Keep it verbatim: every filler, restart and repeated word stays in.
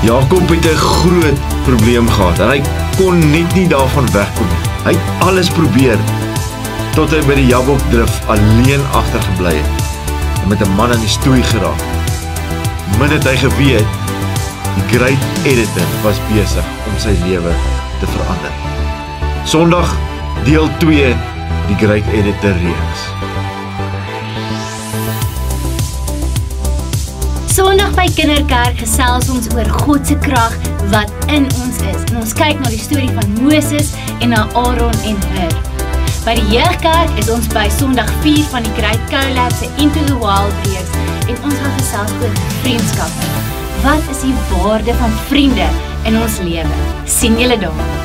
Jakob het 'n groot probleem gehad en hy kon net nie daarvan wegkom nie. Hy het alles probeer tot hy by die Jabbokdrif alleen agtergebly het en met 'n man in die stoei geraak. Min het hy geweet, die great editor was besig om sy lewe te verander. Sondag, deel twee, die Great Editor reeks. Sondag by Kinderkerk gesels ons oor God se krag wat in ons is. En ons kyk na die storie van Moses en na Aaron en Hur. By die jeugkerk is ons by Sondag vier van die Great Collab se Into the Wild reeks en ons gaan gesels oor vriendskap. Wat is die waarde van vriende in ons lewe? Sien julle daar?